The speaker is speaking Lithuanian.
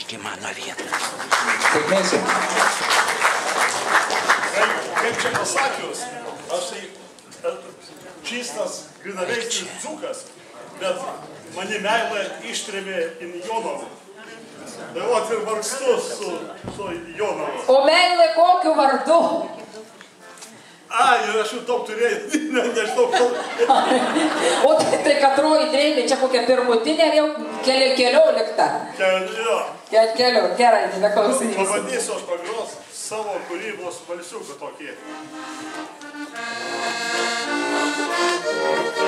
ateik į mano vietą. Sėkmės jums. Kaip čia pasakius, aš tai čystas grinaveikis dzūkas, bet mane meilė ištrėmė į Jonovą. Tai vat ir vargstu su Jonovu. O meilė kokiu vardu? Ir aš jau daug turėjau, nežinau, O tai katroji dreidė, čia kokia pirmutinė ar jau keliolikta? Kelių, gerai, neklausysiu. Pabandysiu aš pagros savo kūrybos balsiuką tokį.